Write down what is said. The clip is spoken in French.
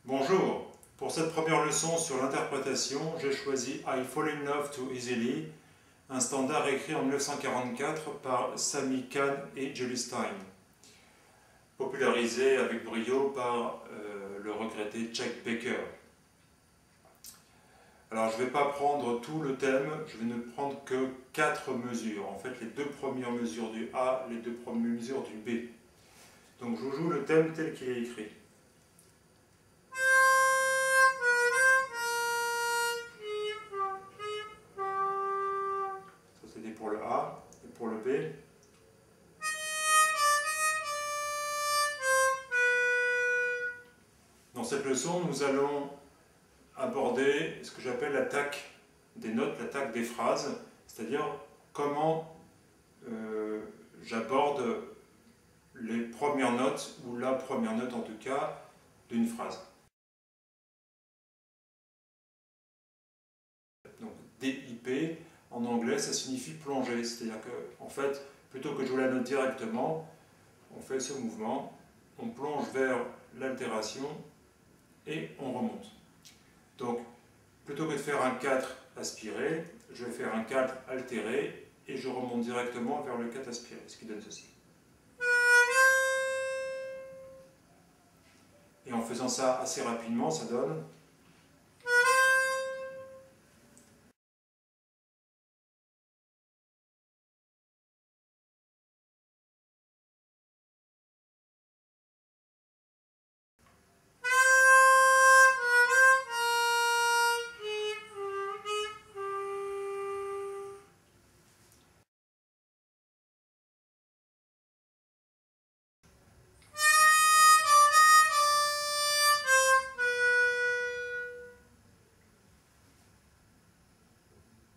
Bonjour, pour cette première leçon sur l'interprétation, j'ai choisi I Fall in Love Too Easily, un standard écrit en 1944 par Sammy Cahn et Julie Stein, popularisé avec brio par le regretté Chet Baker. Alors je ne vais pas prendre tout le thème, je vais ne prendre que 4 mesures, en fait les 2 premières mesures du A, les 2 premières mesures du B. Donc je vous joue le thème tel qu'il est écrit. Ça c'était pour le A, et pour le B. Dans cette leçon, nous allons aborder ce que j'appelle l'attaque des notes, l'attaque des phrases, c'est-à-dire comment j'aborde les premières notes, ou la première note en tout cas, d'une phrase. Donc DIP, en anglais, ça signifie plonger, c'est-à-dire que, en fait, plutôt que de jouer la note directement, on fait ce mouvement, on plonge vers l'altération et on remonte. Donc, plutôt que de faire un 4 aspiré, je vais faire un 4 altéré et je remonte directement vers le 4 aspiré, ce qui donne ceci. Et en faisant ça assez rapidement, ça donne